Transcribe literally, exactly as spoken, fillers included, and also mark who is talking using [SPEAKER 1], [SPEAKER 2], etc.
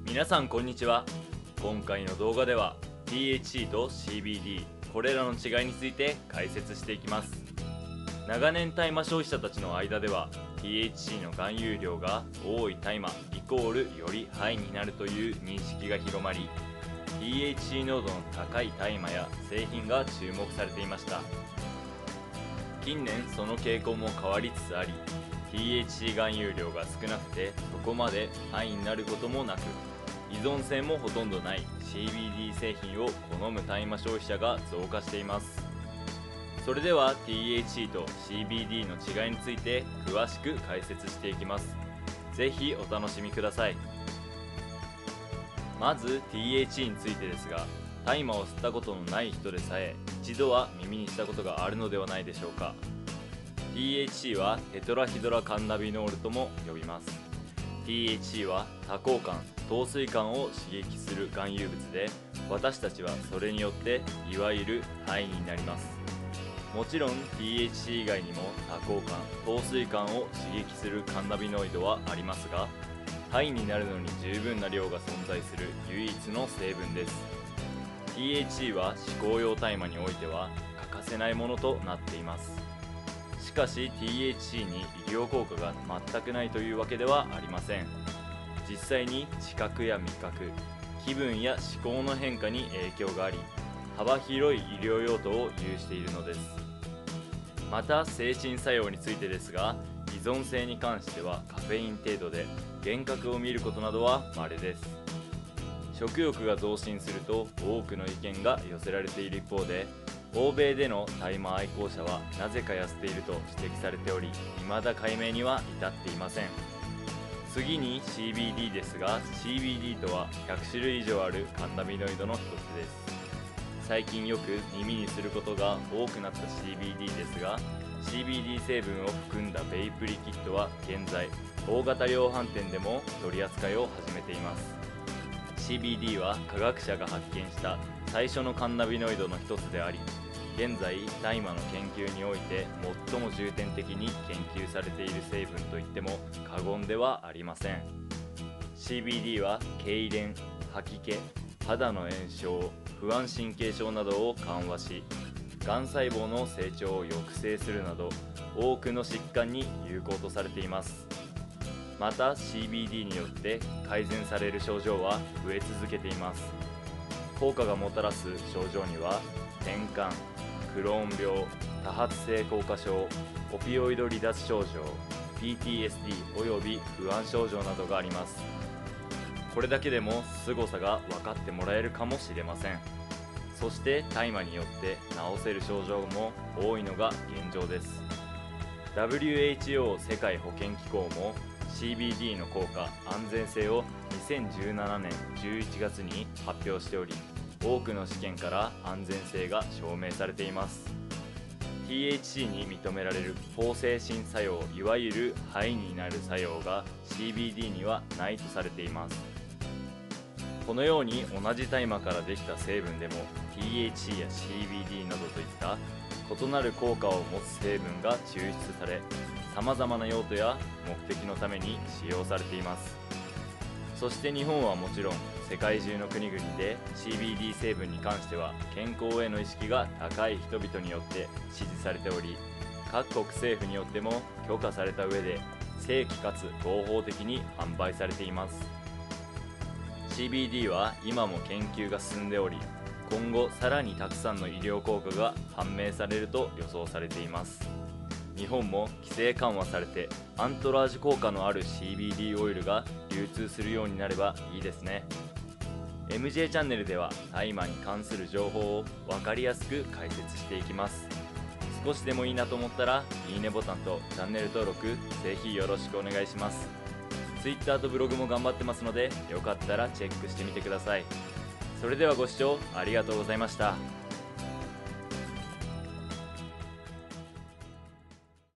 [SPEAKER 1] 皆さんこんにちは。今回の動画では ティーエイチシー と シービーディー これらの違いについて解説していきます。長年大麻消費者たちの間では ティーエイチシー の含有量が多い大麻イコールよりハイになるという認識が広まり、 ティーエイチシー 濃度の高い大麻や製品が注目されていました。近年その傾向も変わりつつあり、 ティーエイチシー 含有量が少なくてそこまでハイになることもなく、依存性もほとんどない シービーディー 製品を好む大麻消費者が増加しています。それでは ティーエイチシー と シービーディー の違いについて詳しく解説していきます。ぜひお楽しみください。まず ティーエイチシー についてですが、大麻を吸ったことのない人でさえ一度は耳にしたことがあるのではないでしょうか。 ティーエイチシー はテトラヒドラカンナビノールとも呼びます。 ティーエイチシー は多幸感、陶水感を刺激する含有物で、私たちはそれによっていわゆるハイになります。もちろん ティーエイチシー 以外にも多幸感、陶水感を刺激するカンナビノイドはありますが、ハイになるのに十分な量が存在する唯一の成分です。 ティーエイチシー は嗜好用大麻においては欠かせないものとなっています。しかし ティーエイチシー に医療効果が全くないというわけではありません。実際に知覚や味覚、気分や思考の変化に影響があり、幅広い医療用途を有しているのです。また精神作用についてですが、依存性に関してはカフェイン程度で幻覚を見ることなどは稀です。食欲が増進すると多くの意見が寄せられている一方で、欧米での大麻愛好者はなぜか痩せていると指摘されており、未だ解明には至っていません。次に シービーディー ですが、 シービーディー とはひゃくしゅるい以上あるカンナビノイドの一つです。最近よく耳にすることが多くなった シービーディー ですが、 シービーディー 成分を含んだベイプリキッドは現在大型量販店でも取り扱いを始めています。 シービーディー は科学者が発見した最初のカンナビノイドの一つであり、現在大麻の研究において最も重点的に研究されている成分といっても過言ではありません。 シービーディー は痙攣、吐き気、肌の炎症、不安神経症などを緩和し、がん細胞の成長を抑制するなど多くの疾患に有効とされています。また シービーディー によって改善される症状は増え続けています。効果がもたらす症状には転換、クローン病、多発性硬化症、オピオイド離脱症状、ピーティーエスディー および不安症状などがあります。これだけでも凄さが分かってもらえるかもしれません。そして大麻によって治せる症状も多いのが現状です。 ダブリューエイチオー 世界保健機構も シービーディー の効果・安全性をにせんじゅうななねんじゅういちがつに発表しており、多くの試験から安全性が証明されています。 ティーエイチシー に認められる抗精神作用、いわゆるハイになる作用が シービーディー にはないとされています。このように同じ大麻からできた成分でも ティーエイチシー や シービーディー などといった異なる効果を持つ成分が抽出され、様々な用途や目的のために使用されています。そして日本はもちろん世界中の国々で シービーディー 成分に関しては健康への意識が高い人々によって支持されており、各国政府によっても許可された上で正規かつ合法的に販売されています。 シービーディー は今も研究が進んでおり、今後さらにたくさんの医療効果が判明されると予想されています。日本も規制緩和されてアントラージュ効果のある シービーディー オイルが流通するようになればいいですね。 エムジェー チャンネルでは大麻に関する情報を分かりやすく解説していきます。少しでもいいなと思ったらいいねボタンとチャンネル登録ぜひよろしくお願いします。 Twitter とブログも頑張ってますので、よかったらチェックしてみてください。それではご視聴ありがとうございました。